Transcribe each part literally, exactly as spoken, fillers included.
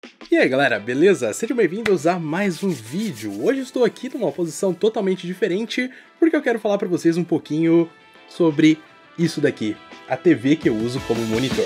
E aí galera, beleza? Sejam bem-vindos a mais um vídeo. Hoje estou aqui numa posição totalmente diferente, porque eu quero falar pra vocês um pouquinho sobre isso daqui, a T V que eu uso como monitor.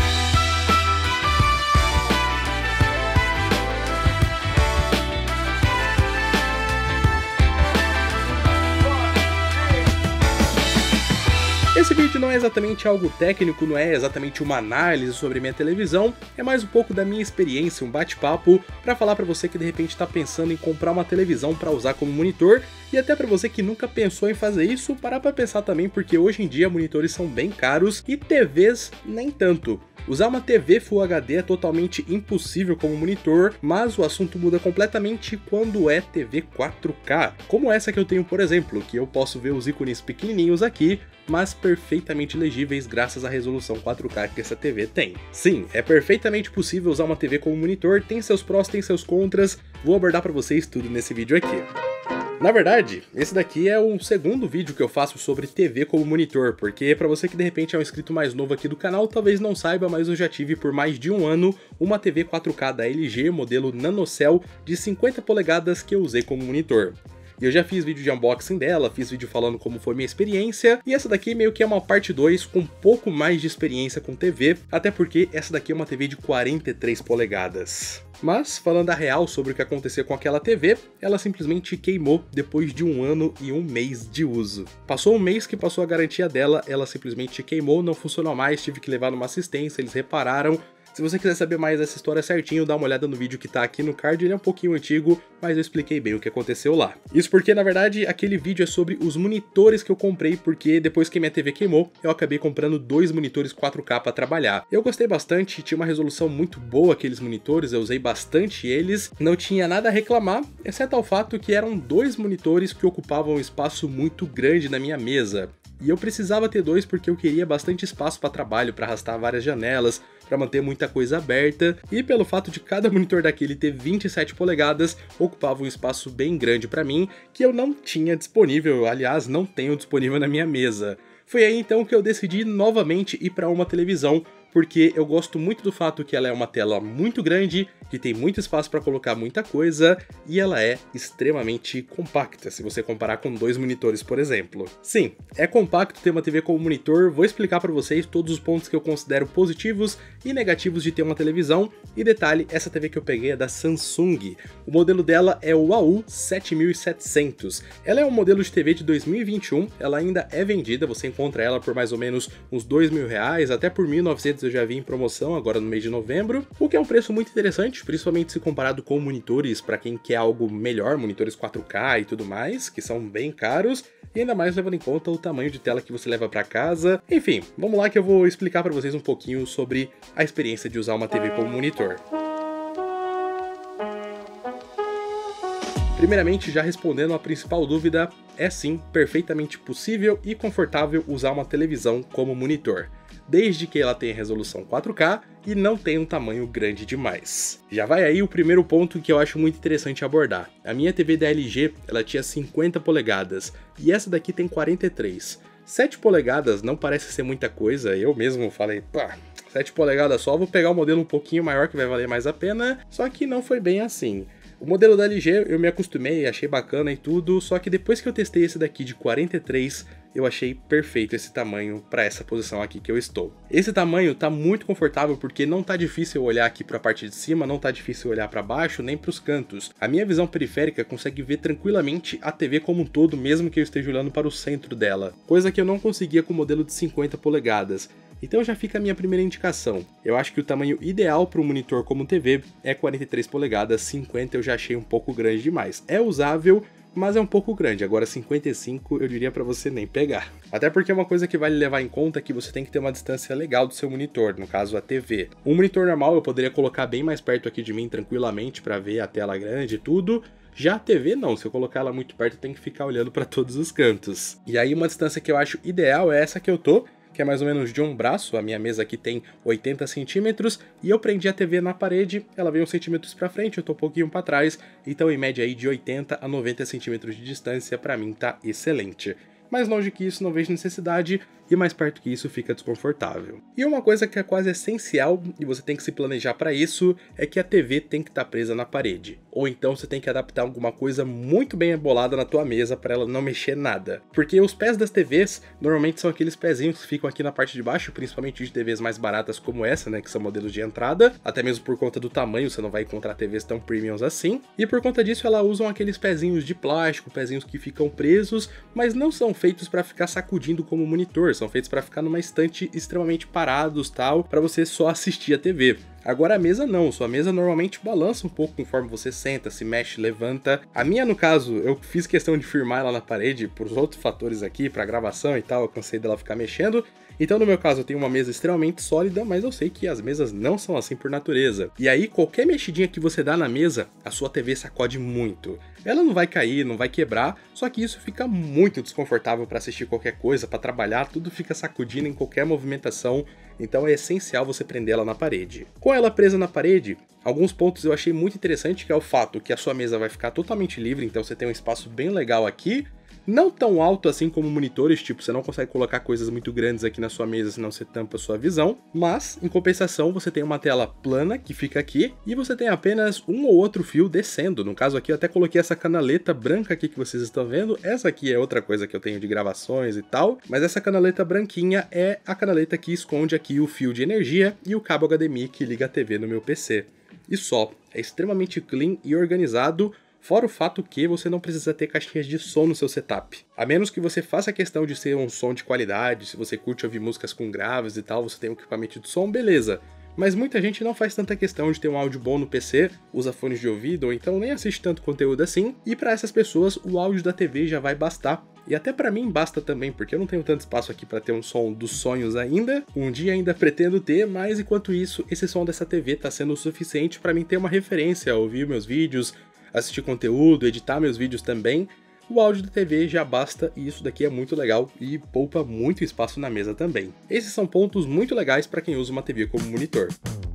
Esse vídeo não é exatamente algo técnico, não é exatamente uma análise sobre minha televisão, é mais um pouco da minha experiência, um bate-papo para falar para você que de repente está pensando em comprar uma televisão para usar como monitor, e até para você que nunca pensou em fazer isso, parar para pensar também, porque hoje em dia monitores são bem caros e T Vs nem tanto. Usar uma T V Full H D é totalmente impossível como monitor, mas o assunto muda completamente quando é T V quatro K, como essa que eu tenho, por exemplo, que eu posso ver os ícones pequenininhos aqui, mas perfeitamente legíveis graças à resolução quatro K que essa T V tem. Sim, é perfeitamente possível usar uma T V como monitor, tem seus prós, tem seus contras, vou abordar para vocês tudo nesse vídeo aqui. Na verdade, esse daqui é o segundo vídeo que eu faço sobre T V como monitor, porque para você que de repente é um inscrito mais novo aqui do canal, talvez não saiba, mas eu já tive por mais de um ano uma T V quatro K da L G, modelo NanoCell, de cinquenta polegadas que eu usei como monitor. E eu já fiz vídeo de unboxing dela, fiz vídeo falando como foi minha experiência, e essa daqui meio que é uma parte dois com um pouco mais de experiência com T V, até porque essa daqui é uma T V de quarenta e três polegadas. Mas, falando a real sobre o que aconteceu com aquela T V, ela simplesmente queimou depois de um ano e um mês de uso. Passou um mês que passou a garantia dela, ela simplesmente queimou, não funcionou mais, tive que levar numa assistência, eles repararam. Se você quiser saber mais dessa história certinho, dá uma olhada no vídeo que tá aqui no card, ele é um pouquinho antigo, mas eu expliquei bem o que aconteceu lá. Isso porque, na verdade, aquele vídeo é sobre os monitores que eu comprei, porque depois que minha T V queimou, eu acabei comprando dois monitores quatro K para trabalhar. Eu gostei bastante, tinha uma resolução muito boa aqueles monitores, eu usei bastante eles, não tinha nada a reclamar, exceto ao fato que eram dois monitores que ocupavam um espaço muito grande na minha mesa. E eu precisava ter dois porque eu queria bastante espaço para trabalho, para arrastar várias janelas, para manter muita coisa aberta, e pelo fato de cada monitor daquele ter vinte e sete polegadas, ocupava um espaço bem grande para mim, que eu não tinha disponível, aliás, não tenho disponível na minha mesa. Foi aí então que eu decidi novamente ir para uma televisão, porque eu gosto muito do fato que ela é uma tela muito grande, que tem muito espaço para colocar muita coisa, e ela é extremamente compacta, se você comparar com dois monitores, por exemplo. Sim, é compacto ter uma T V como monitor, vou explicar para vocês todos os pontos que eu considero positivos e negativos de ter uma televisão, e detalhe, essa T V que eu peguei é da Samsung, o modelo dela é o A U sete mil e setecentos, ela é um modelo de T V de dois mil e vinte e um, ela ainda é vendida, você encontra ela por mais ou menos uns dois mil reais, até por mil e novecentos eu já vi em promoção agora no mês de novembro, o que é um preço muito interessante, principalmente se comparado com monitores para quem quer algo melhor, monitores quatro K e tudo mais, que são bem caros, e ainda mais levando em conta o tamanho de tela que você leva para casa. Enfim, vamos lá que eu vou explicar para vocês um pouquinho sobre a experiência de usar uma T V como monitor. Primeiramente, já respondendo a principal dúvida, é sim perfeitamente possível e confortável usar uma televisão como monitor, desde que ela tenha resolução quatro K e não tenha um tamanho grande demais. Já vai aí o primeiro ponto que eu acho muito interessante abordar. A minha T V da L G, ela tinha cinquenta polegadas e essa daqui tem quarenta e três. sete polegadas não parece ser muita coisa, eu mesmo falei, pá, sete polegadas só, vou pegar um modelo um pouquinho maior que vai valer mais a pena, só que não foi bem assim. O modelo da L G eu me acostumei, achei bacana e tudo, só que depois que eu testei esse daqui de quarenta e três, eu achei perfeito esse tamanho para essa posição aqui que eu estou. Esse tamanho tá muito confortável porque não tá difícil olhar aqui para a parte de cima, não tá difícil olhar para baixo nem para os cantos. A minha visão periférica consegue ver tranquilamente a T V como um todo, mesmo que eu esteja olhando para o centro dela, coisa que eu não conseguia com o modelo de cinquenta polegadas. Então já fica a minha primeira indicação. Eu acho que o tamanho ideal para um monitor como T V é quarenta e três polegadas, cinquenta eu já achei um pouco grande demais. É usável, mas é um pouco grande, agora cinquenta e cinco eu diria para você nem pegar. Até porque é uma coisa que vale levar em conta que você tem que ter uma distância legal do seu monitor, no caso a T V. Um monitor normal eu poderia colocar bem mais perto aqui de mim tranquilamente para ver a tela grande e tudo. Já a T V não, se eu colocar ela muito perto tem que ficar olhando para todos os cantos. E aí uma distância que eu acho ideal é essa que eu tô, que é mais ou menos de um braço. A minha mesa aqui tem oitenta centímetros e eu prendi a T V na parede, ela veio uns centímetros para frente, eu tô um pouquinho para trás, então em média aí de oitenta a noventa centímetros de distância para mim tá excelente. mais longe que isso não vejo necessidade, e mais perto que isso fica desconfortável. E uma coisa que é quase essencial, e você tem que se planejar para isso, é que a T V tem que estar presa na parede. Ou então você tem que adaptar alguma coisa muito bem embolada na tua mesa para ela não mexer nada. Porque os pés das T Vs normalmente são aqueles pezinhos que ficam aqui na parte de baixo, principalmente de T Vs mais baratas como essa, né, que são modelos de entrada, até mesmo por conta do tamanho, você não vai encontrar T Vs tão premiums assim. E por conta disso ela usam aqueles pezinhos de plástico, pezinhos que ficam presos, mas não são feitos para ficar sacudindo como monitor, são feitos para ficar numa estante extremamente parados, tal, para você só assistir a T V. Agora a mesa não, sua mesa normalmente balança um pouco conforme você senta, se mexe, levanta. A minha, no caso, eu fiz questão de firmar ela na parede por outros fatores aqui, para gravação e tal, eu cansei dela ficar mexendo. Então no meu caso eu tenho uma mesa extremamente sólida, mas eu sei que as mesas não são assim por natureza. E aí qualquer mexidinha que você dá na mesa, a sua T V sacode muito. Ela não vai cair, não vai quebrar, só que isso fica muito desconfortável para assistir qualquer coisa, para trabalhar, tudo fica sacudindo em qualquer movimentação, então é essencial você prender ela na parede. Com ela presa na parede, alguns pontos eu achei muito interessante, que é o fato que a sua mesa vai ficar totalmente livre, então você tem um espaço bem legal aqui, não tão alto assim como monitores, tipo, você não consegue colocar coisas muito grandes aqui na sua mesa, senão você tampa a sua visão, mas, em compensação, você tem uma tela plana que fica aqui, e você tem apenas um ou outro fio descendo. No caso aqui eu até coloquei essa canaleta branca aqui que vocês estão vendo, essa aqui é outra coisa que eu tenho de gravações e tal, mas essa canaleta branquinha é a canaleta que esconde aqui o fio de energia e o cabo H D M I que liga a T V no meu P C. E só, é extremamente clean e organizado, fora o fato que você não precisa ter caixinhas de som no seu setup. A menos que você faça a questão de ser um som de qualidade, se você curte ouvir músicas com graves e tal, você tem um equipamento de som, beleza. Mas muita gente não faz tanta questão de ter um áudio bom no P C, usa fones de ouvido ou então nem assiste tanto conteúdo assim, e para essas pessoas o áudio da T V já vai bastar. E até pra mim basta também, porque eu não tenho tanto espaço aqui pra ter um som dos sonhos ainda. Um dia ainda pretendo ter, mas enquanto isso, esse som dessa T V tá sendo o suficiente pra mim ter uma referência, ouvir meus vídeos, assistir conteúdo, editar meus vídeos também. O áudio da T V já basta e isso daqui é muito legal e poupa muito espaço na mesa também. Esses são pontos muito legais para quem usa uma T V como monitor.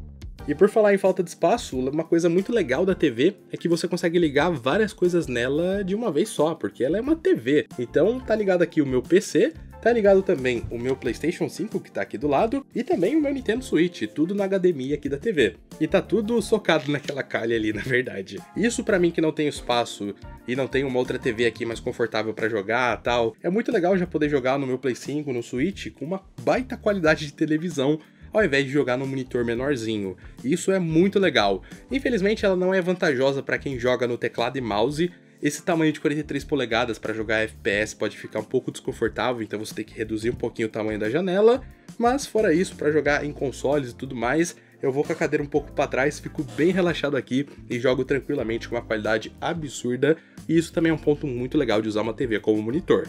E por falar em falta de espaço, uma coisa muito legal da T V é que você consegue ligar várias coisas nela de uma vez só, porque ela é uma T V. Então tá ligado aqui o meu P C, tá ligado também o meu PlayStation cinco que tá aqui do lado e também o meu Nintendo Switch, tudo na H D M I aqui da T V. E tá tudo socado naquela calha ali, na verdade. Isso pra mim que não tenho espaço e não tenho uma outra T V aqui mais confortável pra jogar e tal, é muito legal já poder jogar no meu Play cinco, no Switch, com uma baita qualidade de televisão, ao invés de jogar num monitor menorzinho. Isso é muito legal. Infelizmente ela não é vantajosa para quem joga no teclado e mouse. Esse tamanho de quarenta e três polegadas para jogar F P S pode ficar um pouco desconfortável, então você tem que reduzir um pouquinho o tamanho da janela, mas fora isso, para jogar em consoles e tudo mais, eu vou com a cadeira um pouco para trás, fico bem relaxado aqui e jogo tranquilamente com uma qualidade absurda, e isso também é um ponto muito legal de usar uma T V como monitor.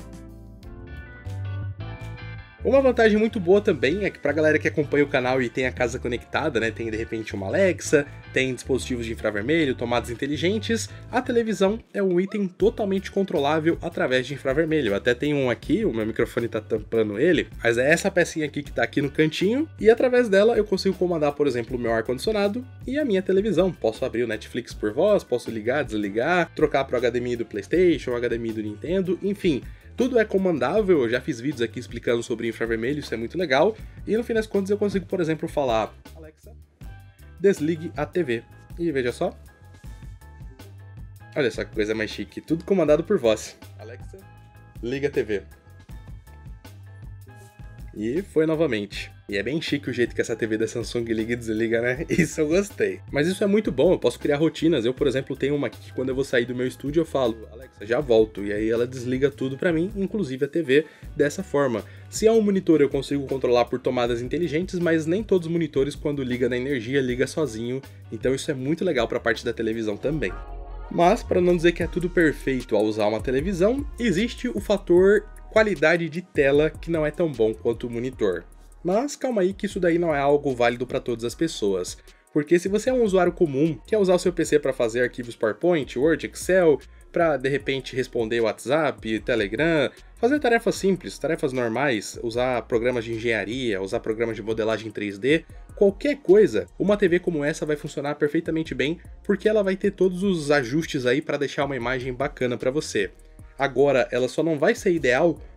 Uma vantagem muito boa também é que pra galera que acompanha o canal e tem a casa conectada, né, tem de repente uma Alexa, tem dispositivos de infravermelho, tomadas inteligentes, a televisão é um item totalmente controlável através de infravermelho. Até tem um aqui, o meu microfone tá tampando ele, mas é essa pecinha aqui que tá aqui no cantinho, e através dela eu consigo comandar, por exemplo, o meu ar-condicionado e a minha televisão. Posso abrir o Netflix por voz, posso ligar, desligar, trocar pro H D M I do PlayStation, H D M I do Nintendo, enfim. Tudo é comandável, eu já fiz vídeos aqui explicando sobre infravermelho, isso é muito legal. E no fim das contas eu consigo, por exemplo, falar: Alexa, desligue a T V. E veja só. Olha só que coisa mais chique, tudo comandado por voz. Alexa, liga a T V. E foi novamente. E é bem chique o jeito que essa T V da Samsung liga e desliga, né? Isso eu gostei. Mas isso é muito bom, eu posso criar rotinas. Eu, por exemplo, tenho uma aqui que quando eu vou sair do meu estúdio eu falo: Alexa, já volto. E aí ela desliga tudo pra mim, inclusive a T V, dessa forma. Se é um monitor eu consigo controlar por tomadas inteligentes, mas nem todos os monitores quando liga na energia, liga sozinho. Então isso é muito legal pra parte da televisão também. Mas, para não dizer que é tudo perfeito ao usar uma televisão, existe o fator qualidade de tela que não é tão bom quanto o monitor. Mas calma aí que isso daí não é algo válido para todas as pessoas. Porque se você é um usuário comum, quer usar o seu P C para fazer arquivos PowerPoint, Word, Excel, para de repente responder WhatsApp, Telegram, fazer tarefas simples, tarefas normais, usar programas de engenharia, usar programas de modelagem três D, qualquer coisa, uma T V como essa vai funcionar perfeitamente bem, porque ela vai ter todos os ajustes aí para deixar uma imagem bacana para você. Agora, ela só não vai ser ideal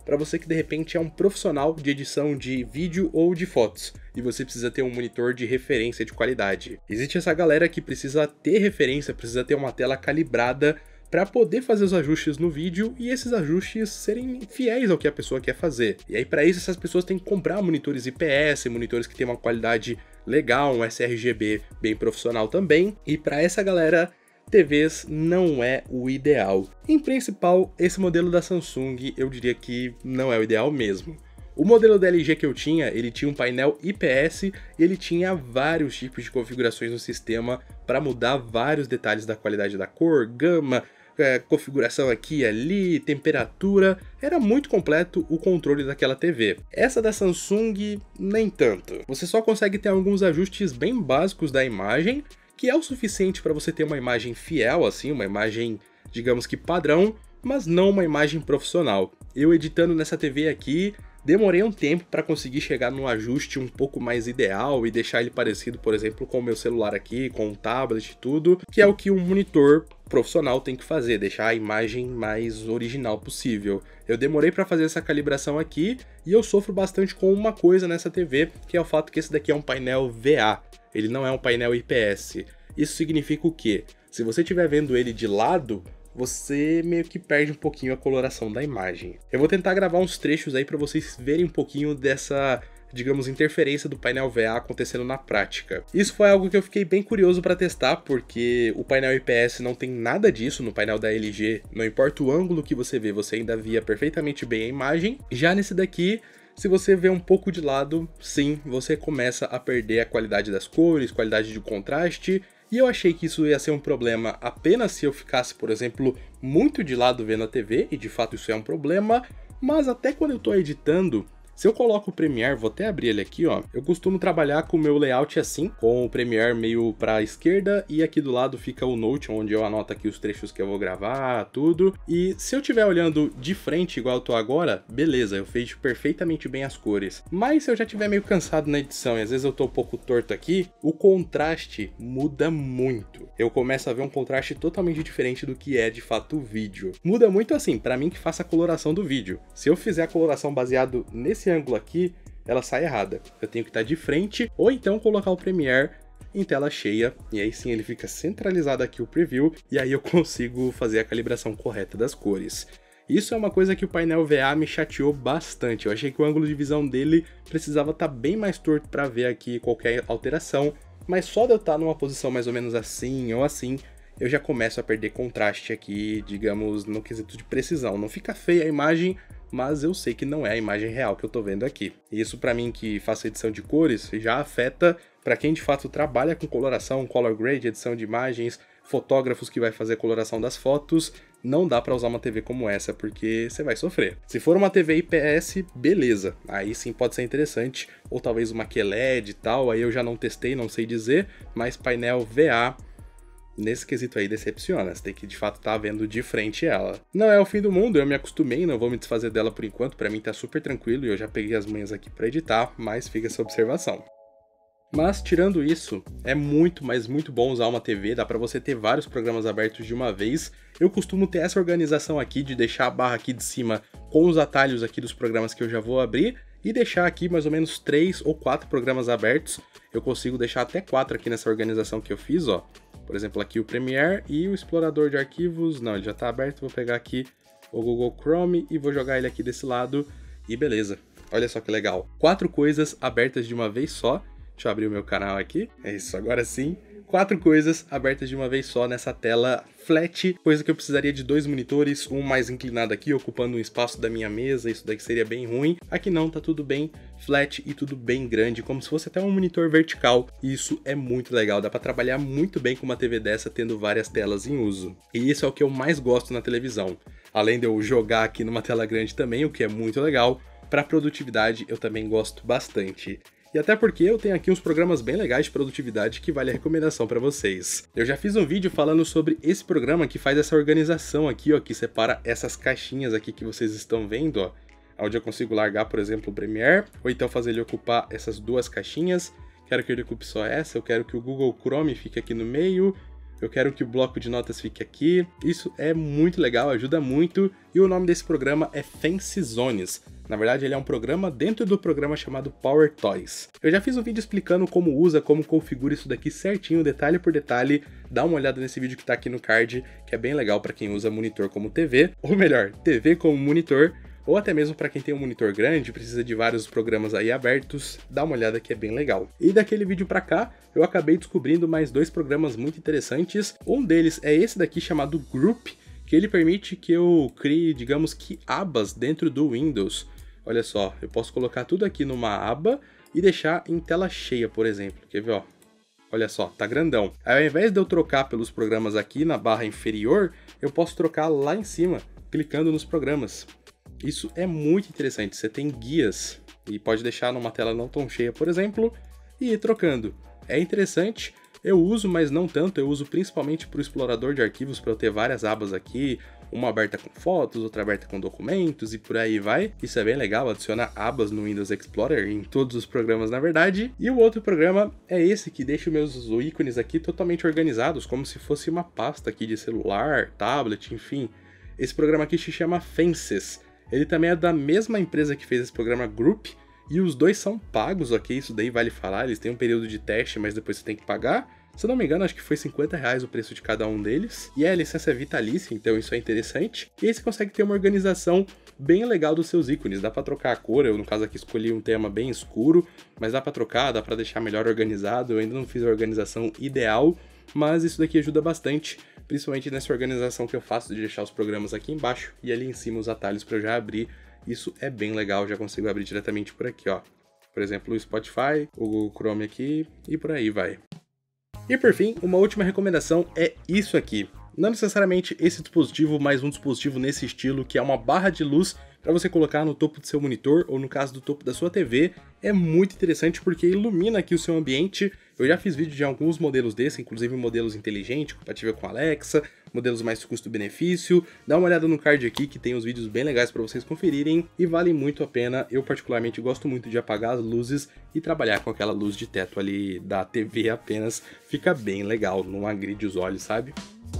para você que de repente é um profissional de edição de vídeo ou de fotos e você precisa ter um monitor de referência de qualidade. Existe essa galera que precisa ter referência, precisa ter uma tela calibrada para poder fazer os ajustes no vídeo e esses ajustes serem fiéis ao que a pessoa quer fazer. E aí para isso essas pessoas têm que comprar monitores I P S, monitores que têm uma qualidade legal, um sRGB bem profissional também. E para essa galera, T Vs não é o ideal. Em principal, esse modelo da Samsung eu diria que não é o ideal mesmo. O modelo da L G que eu tinha, ele tinha um painel I P S e ele tinha vários tipos de configurações no sistema para mudar vários detalhes da qualidade da cor, gama, É, configuração aqui e ali, temperatura, era muito completo o controle daquela T V. Essa da Samsung, nem tanto. Você só consegue ter alguns ajustes bem básicos da imagem, que é o suficiente para você ter uma imagem fiel, assim, uma imagem, digamos que padrão, mas não uma imagem profissional. Eu editando nessa T V aqui, demorei um tempo para conseguir chegar num ajuste um pouco mais ideal e deixar ele parecido, por exemplo, com o meu celular aqui, com o tablet e tudo, que é o que um monitor profissional tem que fazer, deixar a imagem mais original possível. Eu demorei para fazer essa calibração aqui e eu sofro bastante com uma coisa nessa T V, que é o fato que esse daqui é um painel V A, ele não é um painel I P S. Isso significa o quê? Se você estiver vendo ele de lado, você meio que perde um pouquinho a coloração da imagem. Eu vou tentar gravar uns trechos aí para vocês verem um pouquinho dessa, digamos, interferência do painel V A acontecendo na prática. Isso foi algo que eu fiquei bem curioso para testar, porque o painel I P S não tem nada disso no painel da L G, não importa o ângulo que você vê, você ainda via perfeitamente bem a imagem. Já nesse daqui, se você vê um pouco de lado, sim, você começa a perder a qualidade das cores, qualidade de contraste. E eu achei que isso ia ser um problema apenas se eu ficasse, por exemplo, muito de lado vendo a T V, e de fato isso é um problema, mas até quando eu estou editando, se eu coloco o Premiere, vou até abrir ele aqui, ó, eu costumo trabalhar com o meu layout assim, com o Premiere meio para a esquerda e aqui do lado fica o Note, onde eu anoto aqui os trechos que eu vou gravar, tudo. E se eu estiver olhando de frente igual eu tô agora, beleza, eu vejo perfeitamente bem as cores. Mas se eu já estiver meio cansado na edição e às vezes eu tô um pouco torto aqui, o contraste muda muito. Eu começo a ver um contraste totalmente diferente do que é de fato o vídeo. Muda muito assim, para mim que faça a coloração do vídeo. Se eu fizer a coloração baseado nesse Esse ângulo aqui, ela sai errada. Eu tenho que estar de frente ou então colocar o Premiere em tela cheia e aí sim ele fica centralizado aqui o preview e aí eu consigo fazer a calibração correta das cores. Isso é uma coisa que o painel V A me chateou bastante. Eu achei que o ângulo de visão dele precisava estar bem mais torto para ver aqui qualquer alteração, mas só de eu estar numa posição mais ou menos assim ou assim, eu já começo a perder contraste aqui, digamos, no quesito de precisão. Não fica feia a imagem, mas eu sei que não é a imagem real que eu tô vendo aqui. E isso para mim que faço edição de cores já afeta para quem de fato trabalha com coloração, color grade, edição de imagens, fotógrafos que vai fazer coloração das fotos, não dá para usar uma T V como essa porque você vai sofrer. Se for uma T V I P S, beleza, aí sim pode ser interessante, ou talvez uma Q L E D e tal, aí eu já não testei, não sei dizer, mas painel V A nesse quesito aí decepciona, você tem que de fato estar vendo de frente ela. Não é o fim do mundo, eu me acostumei, não vou me desfazer dela por enquanto, pra mim tá super tranquilo e eu já peguei as manhas aqui pra editar, mas fica essa observação. Mas tirando isso, é muito, mas muito bom usar uma T V, dá pra você ter vários programas abertos de uma vez. Eu costumo ter essa organização aqui de deixar a barra aqui de cima com os atalhos aqui dos programas que eu já vou abrir e deixar aqui mais ou menos três ou quatro programas abertos. Eu consigo deixar até quatro aqui nessa organização que eu fiz, ó. Por exemplo, aqui o Premiere e o explorador de arquivos, não, ele já está aberto, vou pegar aqui o Google Chrome e vou jogar ele aqui desse lado e beleza. Olha só que legal, quatro coisas abertas de uma vez só. Deixa eu abrir o meu canal aqui, é isso, agora sim. Quatro coisas abertas de uma vez só nessa tela flat, coisa que eu precisaria de dois monitores, um mais inclinado aqui, ocupando um espaço da minha mesa, isso daqui seria bem ruim. Aqui não, tá tudo bem flat e tudo bem grande, como se fosse até um monitor vertical, e isso é muito legal, dá pra trabalhar muito bem com uma T V dessa, tendo várias telas em uso. E isso é o que eu mais gosto na televisão, além de eu jogar aqui numa tela grande também, o que é muito legal, pra produtividade eu também gosto bastante. E até porque eu tenho aqui uns programas bem legais de produtividade que vale a recomendação para vocês. Eu já fiz um vídeo falando sobre esse programa que faz essa organização aqui, ó, que separa essas caixinhas aqui que vocês estão vendo, ó, onde eu consigo largar, por exemplo, o Premiere, ou então fazer ele ocupar essas duas caixinhas. Quero que ele ocupe só essa, eu quero que o Google Chrome fique aqui no meio, eu quero que o bloco de notas fique aqui. Isso é muito legal, ajuda muito. E o nome desse programa é Fancy Zones. Na verdade, ele é um programa dentro do programa chamado Power Toys. Eu já fiz um vídeo explicando como usa, como configura isso daqui certinho, detalhe por detalhe. Dá uma olhada nesse vídeo que tá aqui no card, que é bem legal para quem usa monitor como T V, ou melhor, T V como monitor, ou até mesmo para quem tem um monitor grande, precisa de vários programas aí abertos, dá uma olhada que é bem legal. E daquele vídeo pra cá, eu acabei descobrindo mais dois programas muito interessantes. Um deles é esse daqui chamado Group, que ele permite que eu crie, digamos que, abas dentro do Windows. Olha só, eu posso colocar tudo aqui numa aba e deixar em tela cheia, por exemplo. Quer ver, ó? Olha só, tá grandão. Aí, ao invés de eu trocar pelos programas aqui na barra inferior, eu posso trocar lá em cima, clicando nos programas. Isso é muito interessante, você tem guias e pode deixar numa tela não tão cheia, por exemplo, e ir trocando. É interessante, eu uso, mas não tanto, eu uso principalmente para o explorador de arquivos para eu ter várias abas aqui, uma aberta com fotos, outra aberta com documentos e por aí vai. Isso é bem legal, adicionar abas no Windows Explorer, em todos os programas na verdade. E o outro programa é esse que deixa os meus ícones aqui totalmente organizados, como se fosse uma pasta aqui de celular, tablet, enfim. Esse programa aqui se chama Fences. Ele também é da mesma empresa que fez esse programa Group, e os dois são pagos, ok? Isso daí vale falar, eles têm um período de teste, mas depois você tem que pagar. Se eu não me engano, acho que foi cinquenta reais o preço de cada um deles. E a licença é vitalícia, então isso é interessante. E aí você consegue ter uma organização bem legal dos seus ícones. Dá pra trocar a cor, eu no caso aqui escolhi um tema bem escuro, mas dá pra trocar, dá pra deixar melhor organizado. Eu ainda não fiz a organização ideal, mas isso daqui ajuda bastante, principalmente nessa organização que eu faço de deixar os programas aqui embaixo e ali em cima os atalhos para eu já abrir. Isso é bem legal, já consigo abrir diretamente por aqui, ó. Por exemplo, o Spotify, o Google Chrome aqui e por aí vai. E por fim, uma última recomendação é isso aqui. Não necessariamente esse dispositivo, mas um dispositivo nesse estilo, que é uma barra de luz para você colocar no topo do seu monitor ou no caso do topo da sua T V. É muito interessante porque ilumina aqui o seu ambiente. Eu já fiz vídeo de alguns modelos desse, inclusive modelos inteligentes, compatível com Alexa, modelos mais custo-benefício. Dá uma olhada no card aqui que tem uns vídeos bem legais para vocês conferirem e vale muito a pena. Eu particularmente gosto muito de apagar as luzes e trabalhar com aquela luz de teto ali da T V apenas. Fica bem legal, não agride os olhos, sabe?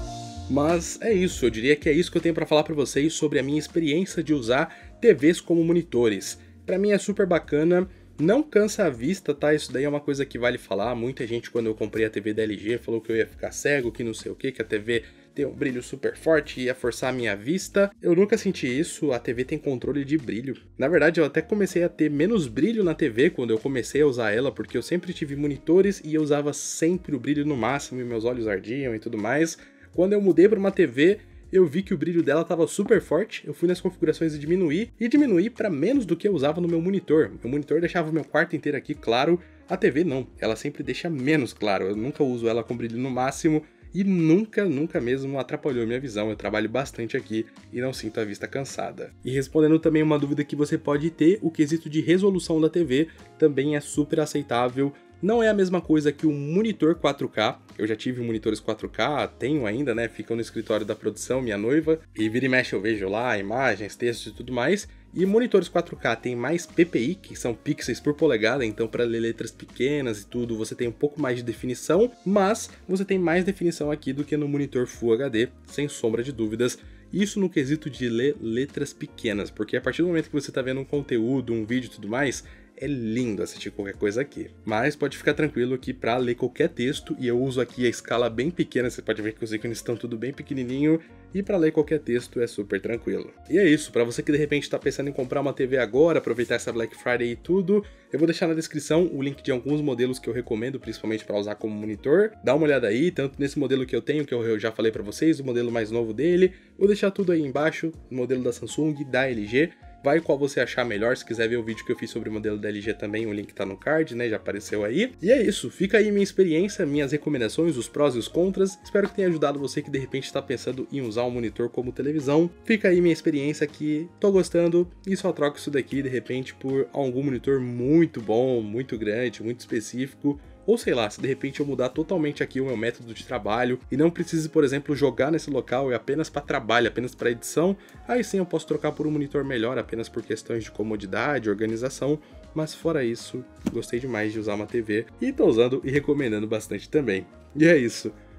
Mas é isso, eu diria que é isso que eu tenho para falar para vocês sobre a minha experiência de usar T Vs como monitores. Para mim é super bacana, não cansa a vista, tá? Isso daí é uma coisa que vale falar. Muita gente, quando eu comprei a T V da L G, falou que eu ia ficar cego, que não sei o que, que a T V tem um brilho super forte e ia forçar a minha vista. Eu nunca senti isso, a T V tem controle de brilho. Na verdade, eu até comecei a ter menos brilho na T V quando eu comecei a usar ela, porque eu sempre tive monitores e eu usava sempre o brilho no máximo e meus olhos ardiam e tudo mais. Quando eu mudei para uma T V, eu vi que o brilho dela estava super forte, eu fui nas configurações e diminuí, e diminuí para menos do que eu usava no meu monitor. Meu monitor deixava o meu quarto inteiro aqui claro, a T V não, ela sempre deixa menos claro, eu nunca uso ela com brilho no máximo, e nunca, nunca mesmo atrapalhou minha visão. Eu trabalho bastante aqui e não sinto a vista cansada. E respondendo também uma dúvida que você pode ter, o quesito de resolução da T V também é super aceitável. Não é a mesma coisa que um monitor quatro K, eu já tive monitores quatro K, tenho ainda, né, ficam no escritório da produção, minha noiva, e vira e mexe eu vejo lá imagens, textos e tudo mais, e monitores quatro K tem mais P P I, que são pixels por polegada, então para ler letras pequenas e tudo, você tem um pouco mais de definição, mas você tem mais definição aqui do que no monitor Full H D, sem sombra de dúvidas. Isso no quesito de ler letras pequenas, porque a partir do momento que você está vendo um conteúdo, um vídeo e tudo mais, é lindo assistir qualquer coisa aqui. Mas pode ficar tranquilo aqui para ler qualquer texto, e eu uso aqui a escala bem pequena, você pode ver que os ícones estão tudo bem pequenininho, e para ler qualquer texto é super tranquilo. E é isso, para você que de repente está pensando em comprar uma T V agora, aproveitar essa Black Friday e tudo, eu vou deixar na descrição o link de alguns modelos que eu recomendo, principalmente para usar como monitor. Dá uma olhada aí, tanto nesse modelo que eu tenho, que eu já falei para vocês, o modelo mais novo dele, vou deixar tudo aí embaixo, o modelo da Samsung, da L G, vai qual você achar melhor. Se quiser ver o vídeo que eu fiz sobre o modelo da L G também, o link tá no card, né, já apareceu aí. E é isso, fica aí minha experiência, minhas recomendações, os prós e os contras. Espero que tenha ajudado você que de repente está pensando em usar um monitor como televisão. Fica aí minha experiência que tô gostando e só troco isso daqui de repente por algum monitor muito bom, muito grande, muito específico. Ou sei lá, se de repente eu mudar totalmente aqui o meu método de trabalho e não precise, por exemplo, jogar nesse local e apenas para trabalho, apenas para edição, aí sim eu posso trocar por um monitor melhor, apenas por questões de comodidade, organização, mas fora isso, gostei demais de usar uma T V e tô usando e recomendando bastante também. E é isso.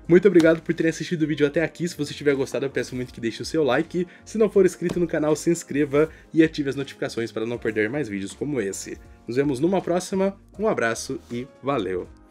Muito obrigado por terem assistido o vídeo até aqui. Se você tiver gostado, eu peço muito que deixe o seu like. Se não for inscrito no canal, se inscreva e ative as notificações para não perder mais vídeos como esse. Nos vemos numa próxima, um abraço e valeu!